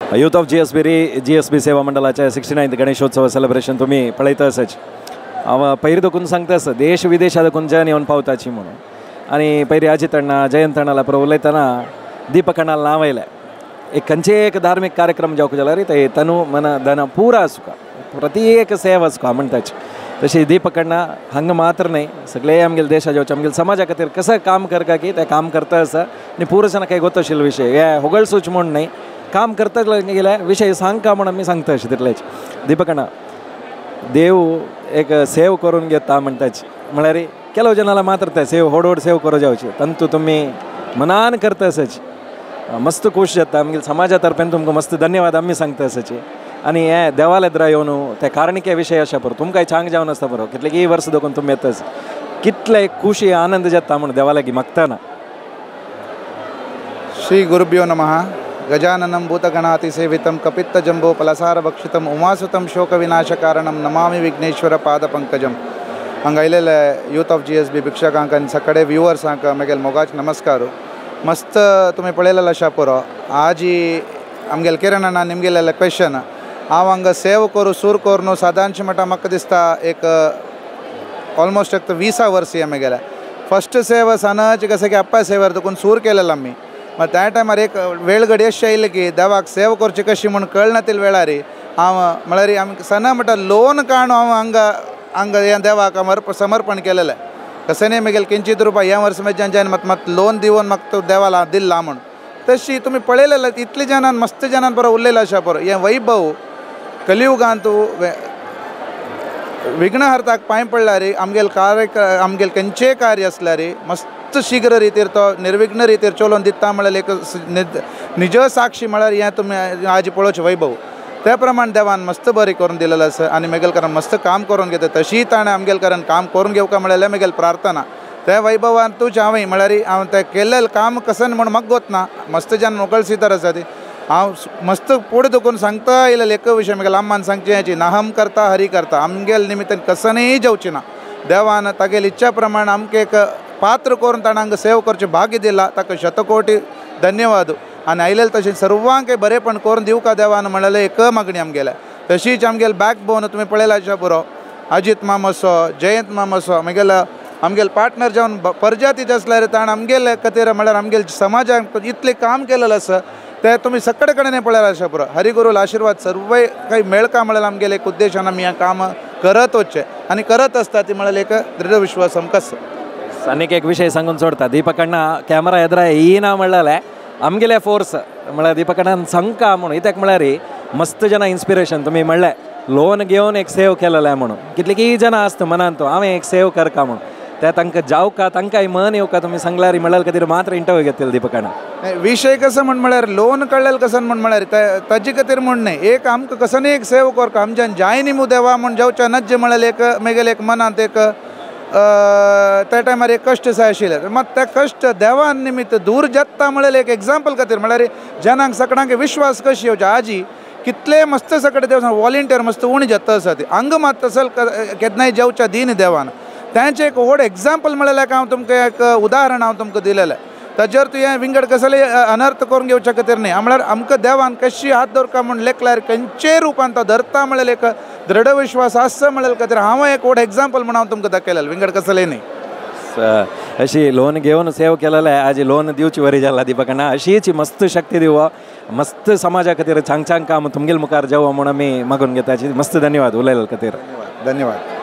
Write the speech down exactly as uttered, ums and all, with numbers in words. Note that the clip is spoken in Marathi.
Youth of G S B री जी एस बी सेवा मंडळाच्या सिक्स्टी नायन्थ गणेशोत्सव सेलिब्रेशन तुम्ही पळयतासच. हांव पयलीं देखून सांगतास देश विदेशा देखून येवन पावताची म्हणून. आनी पयलीं अजित अण्णा जयंत अण्णा पर उलयतना दीपक अण्णाल नांव आयलें. एक खंयचे एक धार्मीक कार्यक्रम जावंक जाल्यार ते तनु मन धन पुरा आसुका प्रति एक सेव आसुका म्हणटाची. तशी दीपक अण्णा हांगा मात्र न्ही सगळे आमगेले देशा जावचे आमगेले समाजा खातीर कसं काम करता की ते काम करता आसा आनी पुरो जाणां काही गोतशिल्लो विशय हे होगळ सूच म्हूण न्ही काम करता गेल्या विशय सांगता म्हण आमी सांगता अशें तितलेच. दीपक अण्णा देव एक सेव करून घेता म्हणटाची म्हळ्यार ಕೆಲವು ಜನ ಮಾತ್ರ ಸೇವ್ ಹೊಡೋಡ್ ಸೇವ್ करो जावची तंतू तुम्ही मनान करता आसाची मस्त खुश जाता आमगे समाजा तर्फेन तुमकां मस्त धन्यवाद आमी सांगता आसाची. आनी हे देवाले येद्रा येवन ते कारणिके विशय आसा बरो तुमकां छांग जावन आसता बरो कितले की वर्स देखून तुमी येताच कितले खुशी आनंद जाता म्हण देवा लागी मागताना. श्री गुरुभ्यो नमः. गजाननं भूतगणातिसेवितं कपित्तजम्बो फलसारभक्षितम् उमासुतं शोकविनाशकारणं नमामि विघ्नेश्वर पादपंकजं. हांगा आयलेले youth of G S B भिक्षकांक आनी सगळे व्ह्युअर्सांक म्हगेले मोगाच नमस्कार. मस्त तुमी पळयलेलो आसा पुरो आज आमगेले किरण अण्णा निमगेलेले क्वेश्चन हांव हांगा सेव करूं सूर करूं न्हू सादारणशें म्हणटा म्हाका दिसता एक ऑलमोस्ट एक विसा वर्सी आमगेले फस्ट सेव सनाची कशें की अप्पा सेवर देखून सूर केलेलो आमी. मग त्या टायमार एक वेळ घडी अशी आयली की देवाक सेव करची कशी म्हणून कळना ती वेळार हांव म्हळ्यार आमी सना म्हणटा लोन काडून हांव हांगा हांगा हें देवाक समर्प समर्पण केलेलें कशें न्ही म्हगेले किंचित रुपया ह्या वर्स म्हज्यान जेन्ना म्हाका म्हाका लोन दिवन म्हाका तो देवाला दिला म्हूण तशी तुमी पळयलेलें इतले जनान मस्त जनान बरो उरलेलो आसा बरो हें वैभव कलियुगांत विघ्नहर्ताक पांय पडल्यार आमगेले कार्य आमगेले खंयचेय कार्य आसल्यार मस्त शीघ्र रितीर तो निर्विघ्न रितीर चलोवन दिता म्हळ्यार एक निज साक्षी म्हळ्यार हें तुमी आज पळोवचें वैभव त्या प्रमाण देवान मस्त बरें करून दिलेलो आसा. आनी म्हगेले कारण मस्त काम करून घेता तशी ताणें आमगेले कारण काम करून घेवका म्हळ्यार म्हगेली प्रार्थना त्या वैभवांतूच हांवें म्हळ्यार हांव तें केल्लें काम कसन म्हूण म्हाका गोतना मस्त जन मोकळसी तर आसा ती हांव मस्त फुडें दुखून सांगता आयलेलें एक विशय म्हगेल्या अम्मान सांगचें हेची नाहम करता हरी करता आमगेले निमित्तान कसनय जावची ना. देवान तागेली इच्छा प्रमाण आमकां एक पात्र करून ताणें हांगा सेव करचें भाग्य दिलां ताका शतकोटी धन्यवाद. आनी आयलेले तशें सर्वांक बरेपण करून दिवका देवान म्हणलेलें एक मागणी आमगेल्या. तशीच आमगेले बॅक बोन तुमी पळयला आसा पुरो अजित माम असो जयंत माम असो म्हगेलो आमगेले पार्टनर जावन परजातीच आसल्यार ताणें आमगेले खातीर म्हळ्यार आमगेले समाजाक इतलें काम केलेलें आसा ते तुमी सगळे कडेन पळयला आसा पुरो. हरिगुरूल आशिर्वाद सर्व काही मेळका म्हळ्यार आमगेले एक उद्देशान आमी हें काम करत वचचें आनी करत आसता ती म्हळ्यार एक दृढ विश्वास आमकां आसा. आनीक एक विशय सांगून सोडता दीपक अण्णा कॅमेरा येद्रा येयना म्हणलें आमगेले फोर्स म्हळ्यार दीपक अण्णान सांगता म्हणून इत्याक म्हळ्यार मस्त जना इन्स्पिरेशन तुमी म्हणलें लोन घेवन एक सेव केलेलें म्हणून कितले की जना आसता मनान तो हांवें एक सेव करता म्हणून ते तांकां जावका तांकांय मन येवका तुमी सांगल्यार म्हळ्यार खातीर मात्र इंटरव्यू घेतले दीपक अण्णा. विशय कसो म्हण म्हळ्यार लोन कळलेले कसन म्हण म्हळ्यार ताजे खातीर म्हण न्ही एक आमकां कसनय एक सेव करता आमच्यान जाय न्ही मू देवा म्हण जावचें नज म्हळ्यार एक म्हगेले एक मनांत एक त्या टायमार एक कश्ट जाय आशिल्ले मात ते कश्ट देवान निमित्त दूर जाता म्हळ्यार एक एग्जाम्पल खातीर म्हळ्यार जनांक सगळ्यांक विश्वास कशी येवचे आजी कितले मस्त सगळे देव वॉलिंटियर मस्त उणी जाता आसा ती हांग मात तसल केन्नाय जेवच्या दिन देवान तांचें एक व्हड एग्जाम्पल म्हळ्यार हांव तुमकां एक उदाहरण हांव तुमकां दिलेलें. ताजेर तुवें विंगड कसले अनर्थ करून घेवचे खातीर न्ही म्हळ्यार आमकां देवान कशी हात दवरका म्हूण लेखल्यार खंयचेय रुपान तो धरता म्हळ्यार एक दृढ विश्वास आसा म्हळ्यार खातीर हांव एक व्हड एग्जाम्पल म्हूण हांव तुमकां दाखयलेलें विंगड कसले न्ही. अशी लोन घेवन सेव केलेलें आज लोन दिवची वरी जाला दीपक अण्णा अशीच मस्त शक्ती दिवो मस्त समाजा खातीर छांग छांग काम तुमगेले मुखार जावो म्हूण आमी मागून घेता मस्त धन्यवाद उलयले खातीर धन्यवाद.